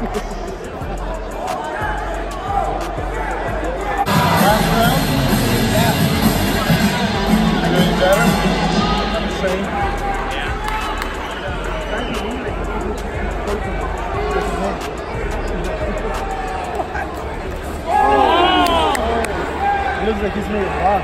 Last round? Yeah. Doing better? Same. It looks like he's made a block.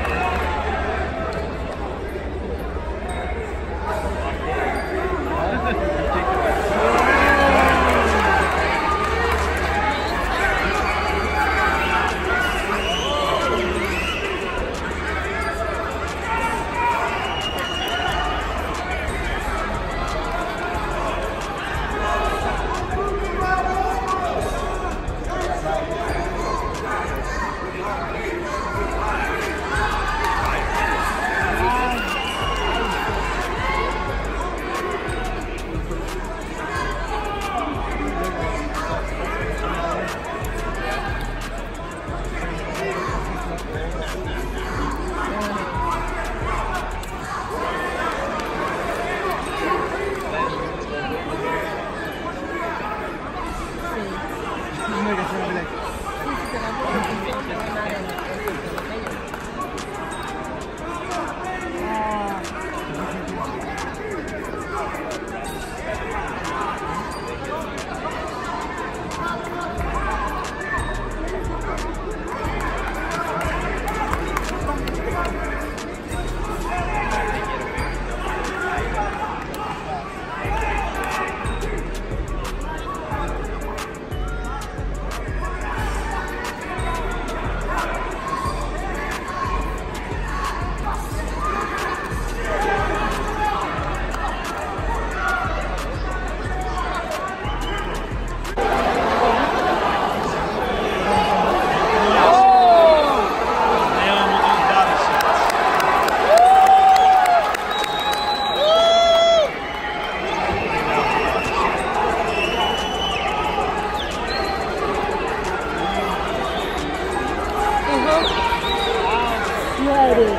Yeah, it is.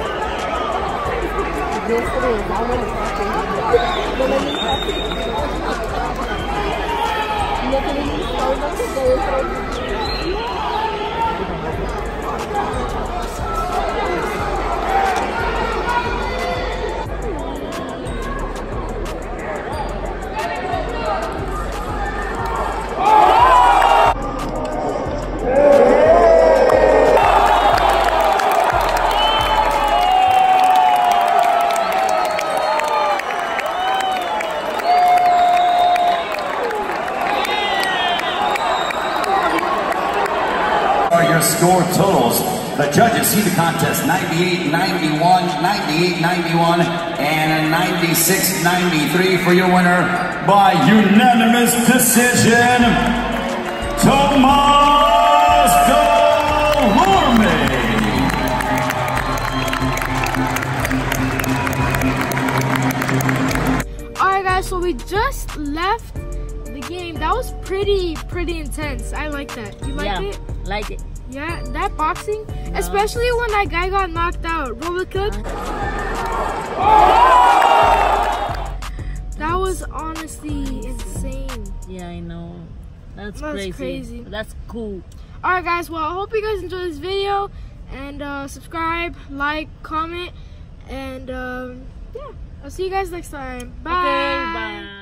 Yes, it is. I want to talk to you. But let me talk to you. Look at me. Your score totals. The judges see the contest 98-91, 98-91, and 96-93 for your winner by unanimous decision, Tomas Delorme. Alright guys, so we just left the game. That was pretty intense. I like that. You liked it? Like it. Yeah, that boxing, especially when that guy got knocked out. Robocode. That was honestly insane. Yeah, I know. That's crazy. crazy. That's cool. Alright guys, well I hope you guys enjoyed this video, and subscribe, like, comment, and yeah, I'll see you guys next time. Bye. Okay, bye.